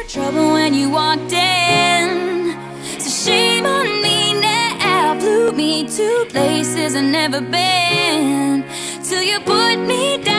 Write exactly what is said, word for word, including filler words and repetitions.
trouble when you walked in. So shame on me now, flew me to places I've never been, till you put me down.